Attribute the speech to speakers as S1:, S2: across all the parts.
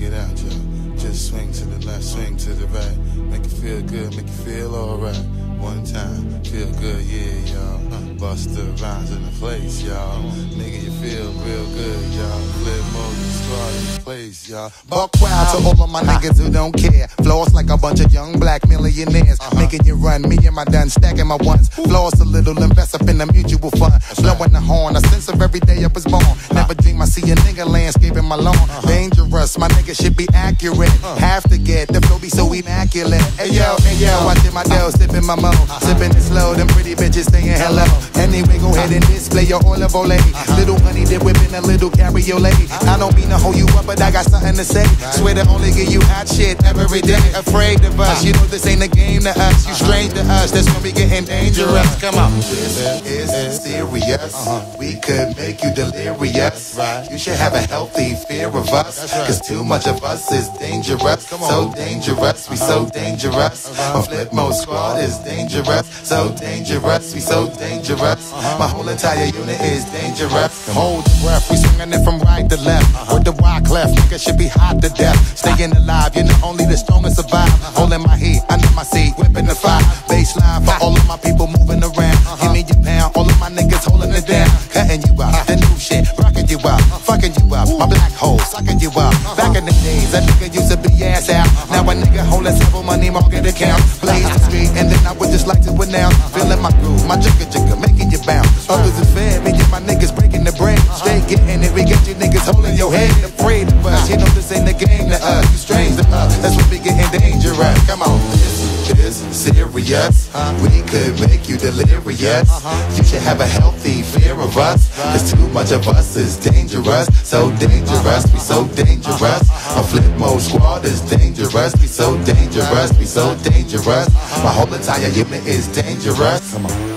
S1: it out, y'all. Just swing to the left, swing to the right. Make it feel good, make it feel alright. One time, feel good, yeah, y'all. Bust the rhymes in the place, y'all. Nigga, you feel real good, y'all. Flip mode, squad in the place, y'all.
S2: Buck wild to all of my niggas who don't care. Floss like a bunch of young black millionaires. Making you run, me and my done stacking my ones. Floss a little, invest up in the mutual fund. Blowing the horn, a sense of every day I was born. Never dream I see a nigga landscaping my lawn. Dangerous, my nigga should be accurate. Have to get the flow be so immaculate. Hey yo, watching my dough, sipping my mo. Sipping it slow, them pretty bitches saying hello. Anyway, go ahead and display your olive oil. Little honey dip whipping a little cabriolet. I don't mean to hold you up, but I got something to say. Swear to only give you hot shit every day. Afraid of us, you know this ain't a game to us. You strange to us, that's when we getting dangerous. Come on. This is serious. We could make you delirious. You should have a healthy fear of us. Cause too much of us is dangerous. So dangerous, we so dangerous. My flip mode squad is dangerous. So dangerous, we so dangerous. My whole entire unit is dangerous. Hold your breath, we swinging it from right to left. With the wide cleft, nigga should be hot to death. Staying alive, you know only the strongest survive. Holding my heat, under my seat, whipping the fire. Baseline for all of my people moving around. Give me your pound, all of my niggas holding it down. Cutting you out, the new shit, rocking you out, fucking you out. My black hole, sucking you out. Back in the days, a nigga used to be ass out. Now a nigga holding several money market accounts. Blaze the street, and then I would just like to announce. Feeling my groove, my jigga making you bounce. Others is fair, me and my niggas breaking the bread. Straight getting it, we get you niggas holding your head. Afraid of us, you know this ain't a game to us. You strange to us, that's when we getting dangerous. Come on. This is serious. We could make you delirious. You should have a healthy fear of us. Cause too much of us is dangerous. So dangerous, we so dangerous. My flip mode squad is dangerous. We so dangerous, we so dangerous. My whole entire unit is dangerous. Come on.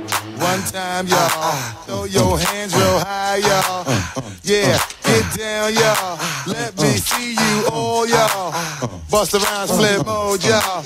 S1: One time, y'all. Throw your hands real high, y'all. Yeah, get down, y'all. Let me see you all, y'all. Bust around, flip mode, y'all.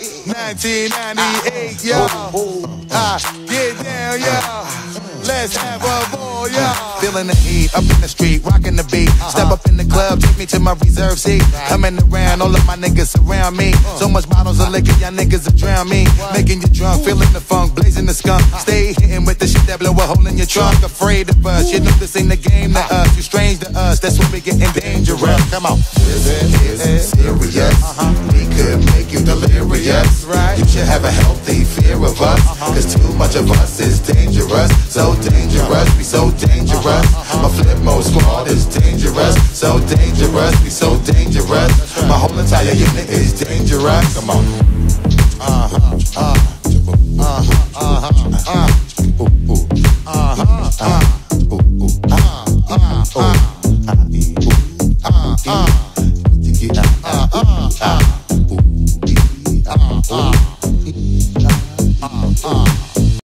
S1: 1998, y'all. Get down, y'all. Let's have a ball, y'all.
S2: Feeling the heat, up in the street, rocking the beat. Step up in the club, take me to my reserve seat. Coming around, all of my niggas surround me. So much bottles of liquor, y'all niggas will drown me. Making you drunk, feeling the funk, blazing the skunk. Stay hitting with the shit that blow a hole in your trunk. Afraid of us, you know this ain't a game to us. You strange to us, that's when we getting dangerous. Come on.
S1: This is serious. We could make you delirious. You should have a healthy fear of us. Cause too much of us is dangerous. So dangerous, we so dangerous. My flip mode squad is dangerous. So dangerous, we so dangerous. My whole entire unit is dangerous. Come on.